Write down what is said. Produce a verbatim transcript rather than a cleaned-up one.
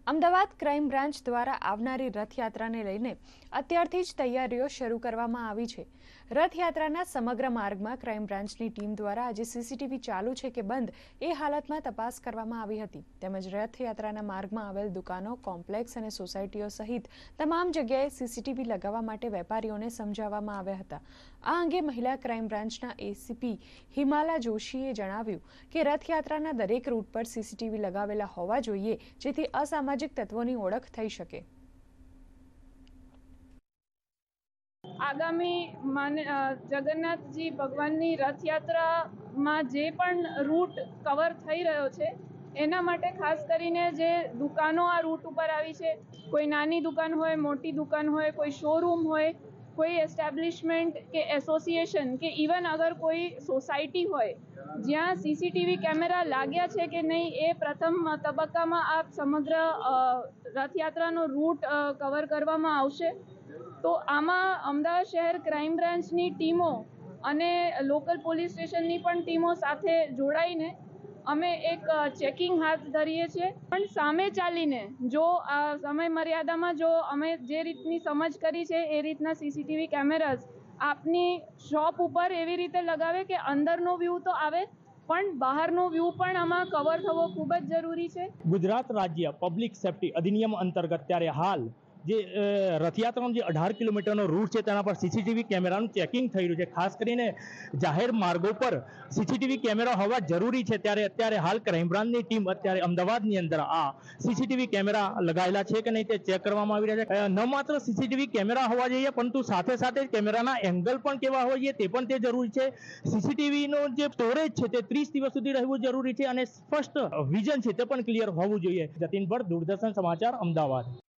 Ahmedabad crime branch દ્વારા આવનારી રથયાત્રાને લઈને અત્યારથી જ તૈયારીઓ શરૂ કરવામાં આવી છે। રથયાત્રાના સમગ્ર માર્ગમાં ક્રાઇમ બ્રાન્ચની ટીમ દ્વારા આજે સીસીટીવી ચાલુ છે કે બંધ એ હાલતમાં તપાસ કરવામાં આવી હતી। તેમજ રથયાત્રાના માર્ગમાં આવેલ દુકાનો, કોમ્પ્લેક્સ અને સોસાયટીઓ સહિત તમામ જગ્યાએ સીસીટીવી લગાવવા માટે વેપારીઓને સમજાવવામાં આવ્યા હતા। આ અંગે મહિલા ક્રાઇમ બ્રાન્ચના એસીપી હિમાલા જોશીએ જણાવ્યું કે રથયાત્રાના દરેક રૂટ પર સીસીટીવી લગાવેલા હોવા જોઈએ, જેથી અસામાજિક તત્વોની ઓળખ થઈ શકે। આગામી માને જગન્નાથજી ભગવાનની રથયાત્રામાં જે પણ રૂટ કવર થઈ રહ્યો છે એના માટે ખાસ કરીને જે દુકાનો આ રૂટ ઉપર આવી છે, કોઈ નાની દુકાન હોય, મોટી દુકાન હોય, કોઈ શોરૂમ હોય, કોઈ એસ્ટેબ્લિશમેન્ટ કે એસોસિએશન કે ઇવન અગર કોઈ સોસાયટી હોય જ્યાં સીસીટીવી કેમેરા લાગ્યા છે કે નહીં એ પ્રથમ તબક્કામાં આ સમગ્ર રથયાત્રાનો રૂટ કવર કરવામાં આવશે। તો આમાં અમદાવાદ શહેર ક્રાઇમ બ્રાન્ચની ટીમો અને લોકલ પોલીસ સ્ટેશનની પણ ટીમો સાથે જોડાઈને અમે એક ચેકિંગ હાથ ધરીએ છીએ। પણ સામે ચાલીને જો આ સમય મર્યાદામાં જો અમે જે રીતની સમજ કરી છે એ રીતના સીસીટીવી કેમેરાઝ આપની શોપ ઉપર એવી રીતે લગાવે કે અંદરનો વ્યૂ તો આવે પણ બહારનો વ્યૂ પણ આમાં કવર થવો ખૂબ જ જરૂરી છે। ગુજરાત રાજ્ય પબ્લિક સેફ્ટી અધિનિયમ અંતર્ગત ત્યારે હાલ જે રથયાત્રાનો જે અઢાર કિલોમીટરનો રૂટ છે તેના પર સીસીટીવી કેમેરાનું ચેકિંગ થઈ રહ્યું છે। ખાસ કરીને જાહેર માર્ગો પર સીસીટીવી કેમેરા હોવા જરૂરી છે, ત્યારે અત્યારે હાલ ક્રાઇમ બ્રાન્ચની ટીમ અત્યારે અમદાવાદની અંદર આ સીસીટીવી કેમેરા લગાવેલા છે કે નહીં તે ચેક કરવામાં આવી રહ્યા છે। ન માત્ર સીસીટીવી કેમેરા હોવા જોઈએ પરંતુ સાથે સાથે કેમેરાના એંગલ પણ કેવા હોવા જોઈએ તે પણ તે જરૂરી છે। સીસીટીવીનો જે સ્ટોરેજ છે તે ત્રીસ દિવસ સુધી રહેવું જરૂરી છે અને સ્પષ્ટ વિઝન છે તે પણ ક્લિયર હોવું જોઈએ। જતીન ભટ્ટ, દૂરદર્શન સમાચાર, અમદાવાદ।